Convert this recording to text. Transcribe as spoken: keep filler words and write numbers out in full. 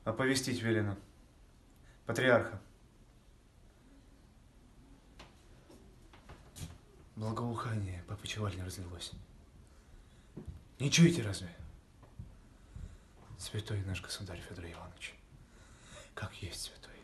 Оповестить велено. Патриарха. Благоухание по опочивальне разлилось. Не чуете разве? Святой наш государь Федор Иванович. Как есть святой.